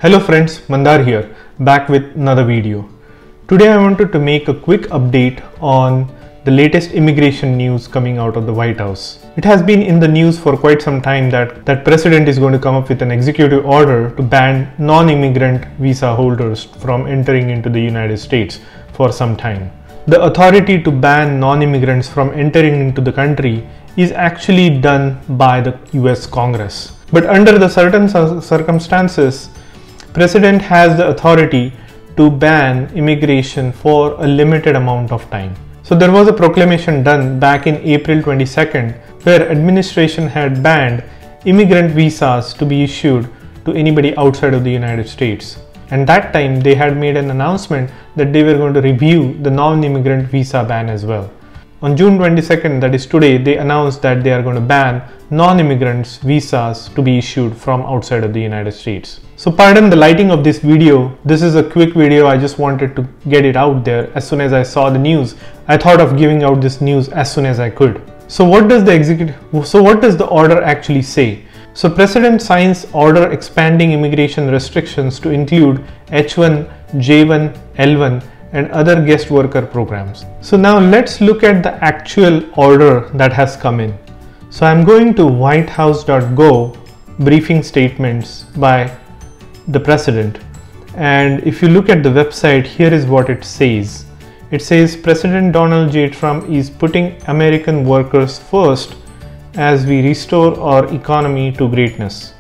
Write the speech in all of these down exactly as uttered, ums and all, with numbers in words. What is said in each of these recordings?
Hello friends, Mandar here, back with another video. Today I wanted to make a quick update on the latest immigration news coming out of the White House. It has been in the news for quite some time that that president is going to come up with an executive order to ban non-immigrant visa holders from entering into the United States for some time. The authority to ban non-immigrants from entering into the country is actually done by the U S Congress. But under the certain circumstances, President has the authority to ban immigration for a limited amount of time. So there was a proclamation done back in April twenty-second where administration had banned immigrant visas to be issued to anybody outside of the United States. And that time they had made an announcement that they were going to review the non-immigrant visa ban as well. On June twenty-second, that is today, they announced that they are going to ban non-immigrants visas to be issued from outside of the United States. So pardon the lighting of this video. This is a quick video. I just wanted to get it out there. As soon as I saw the news, I thought of giving out this news as soon as I could. So what does the executive, so what does the order actually say? So President signs order expanding immigration restrictions to include H one, J one, L one and other guest worker programs. So now let's look at the actual order that has come in. So I'm going to white house dot gov briefing statements by the president, and if you look at the website, here is what it says. It says President Donald J. Trump is putting American workers first as we restore our economy to greatness.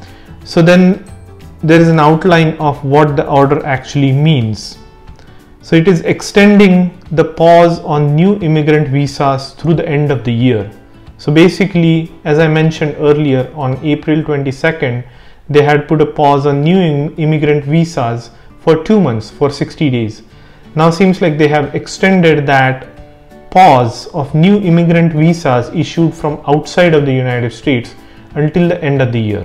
So then there is an outline of what the order actually means. So it is extending the pause on new immigrant visas through the end of the year. So basically, as I mentioned earlier, on April twenty-second, they had put a pause on new immigrant visas for two months, for sixty days. Now seems like they have extended that pause of new immigrant visas issued from outside of the United States until the end of the year.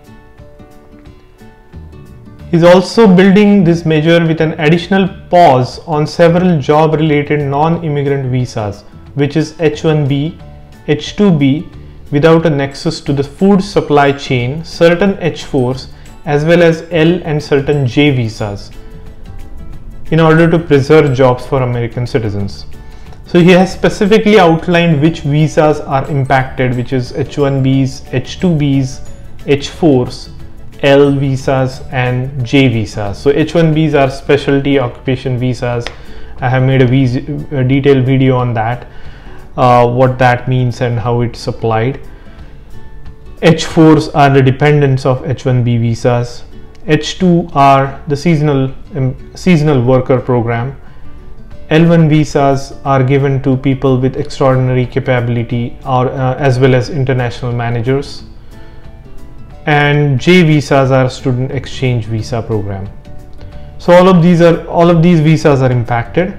He's also building this measure with an additional pause on several job-related non-immigrant visas, which is H one B, H two B, without a nexus to the food supply chain, certain H fours, as well as L and certain J visas, in order to preserve jobs for American citizens. So he has specifically outlined which visas are impacted, which is H one Bs, H two Bs, H fours, L visas and J visas. So H one Bs are specialty occupation visas. I have made a, visa, a detailed video on that, uh, what that means and how it's applied. H fours are the dependents of H one B visas. H two are the seasonal um, seasonal worker program. L one visas are given to people with extraordinary capability or uh, as well as international managers. And J visas are student exchange visa program. So all of these are all of these visas are impacted.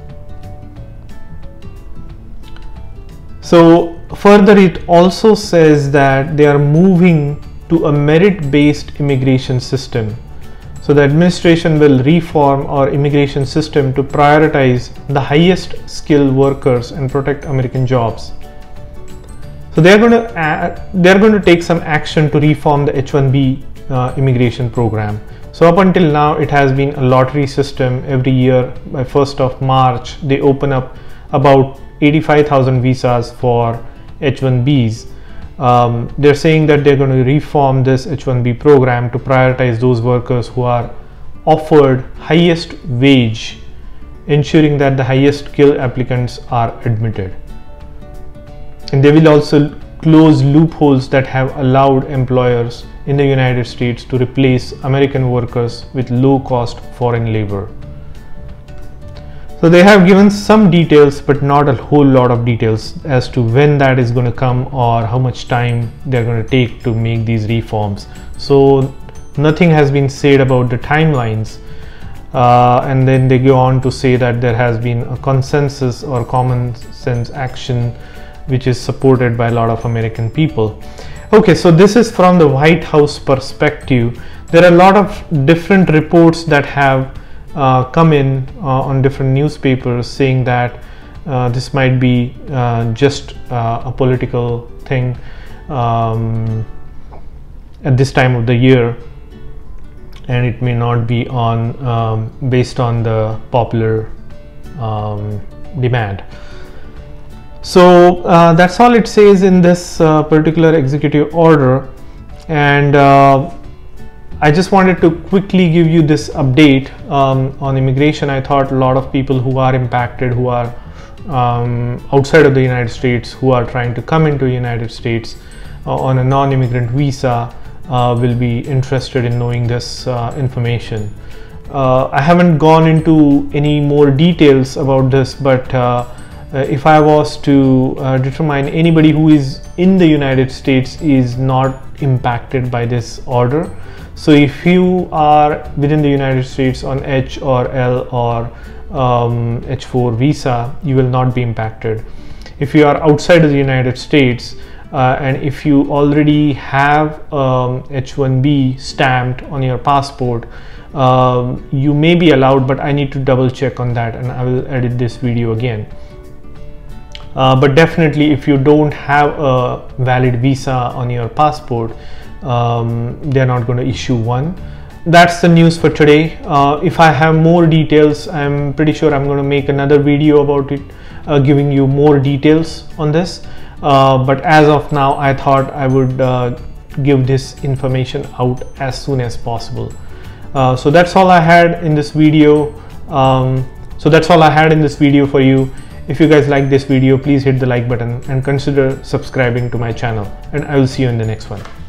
So further, it also says that they are moving to a merit-based immigration system. So the administration will reform our immigration system to prioritize the highest skilled workers and protect American jobs. So they are going to add, they are going to take some action to reform the H one B uh, immigration program. So up until now, it has been a lottery system. Every year by first of March, they open up about eighty-five thousand visas for H one Bs. Um, they're saying that they're going to reform this H one B program to prioritize those workers who are offered highest wage, ensuring that the highest skill applicants are admitted. And they will also close loopholes that have allowed employers in the United States to replace American workers with low-cost foreign labor. So they have given some details, but not a whole lot of details as to when that is going to come or how much time they're going to take to make these reforms. So nothing has been said about the timelines. Uh, and then they go on to say that there has been a consensus or common sense action which is supported by a lot of American people. Okay, so this is from the White House perspective. There are a lot of different reports that have uh, come in uh, on different newspapers saying that uh, this might be uh, just uh, a political thing um, at this time of the year. and it may not be on um, based on the popular um, demand. So uh, that's all it says in this uh, particular executive order, and uh, I just wanted to quickly give you this update um, on immigration. I thought a lot of people who are impacted, who are um, outside of the United States, who are trying to come into the United States uh, on a non-immigrant visa uh, will be interested in knowing this uh, information. Uh, I haven't gone into any more details about this, but uh, if I was to uh, determine anybody who is in the United States is not impacted by this order. So if you are within the United States on H or L or um, H four visa, you will not be impacted. If you are outside of the United States uh, and if you already have um, H one B stamped on your passport, um, you may be allowed, but I need to double check on that, and I will edit this video again. Uh, but definitely if you don't have a valid visa on your passport, um, they're not going to issue one. That's the news for today. Uh, if I have more details, I'm pretty sure I'm going to make another video about it, uh, giving you more details on this. Uh, but as of now, I thought I would uh, give this information out as soon as possible. Uh, so that's all I had in this video. Um, so that's all I had in this video for you. If you guys like this video, please hit the like button and consider subscribing to my channel, and I will see you in the next one.